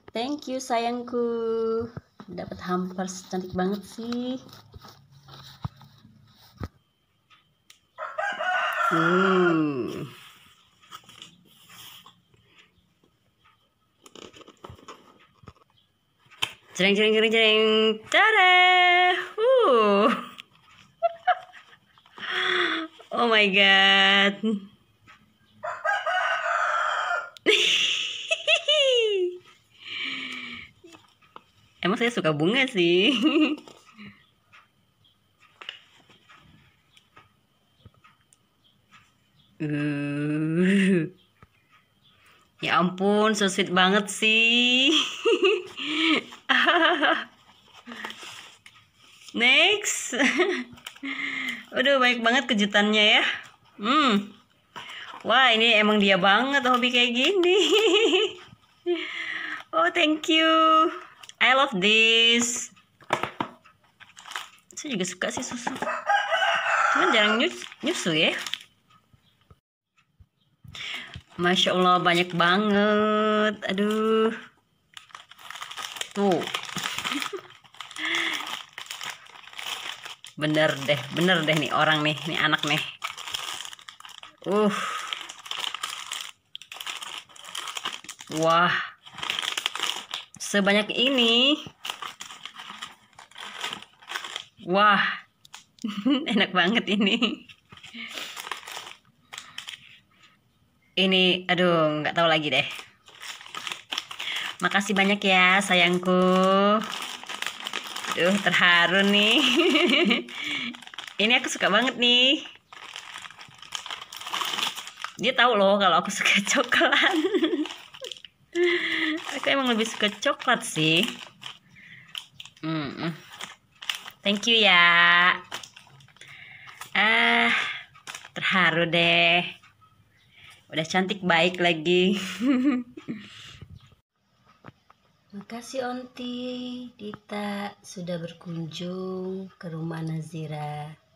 Thank you sayangku. Dapat hampers cantik banget sih. Jreng jreng jreng jreng. Tada. Oh my god. Emang saya suka bunga sih. Ya ampun, so sweet banget sih. Next. Udah banyak banget kejutannya ya. Wah, ini emang dia banget hobi kayak gini. Oh, thank you. I love this. Saya juga suka sih susu. Cuman jarang nyusu ya. Masya Allah, banyak banget. Aduh. Tuh. Bener deh nih orang nih anak nih. Wah. Sebanyak ini. Wah. Enak banget ini. Ini aduh, nggak tahu lagi deh. Makasih banyak ya sayangku. Terharu nih. Ini aku suka banget nih. Dia tahu loh kalau aku suka coklat. Aku emang lebih suka coklat sih. Thank you ya. Terharu deh. Udah cantik baik lagi. Makasih Onti, Dita sudah berkunjung ke rumah Nazira.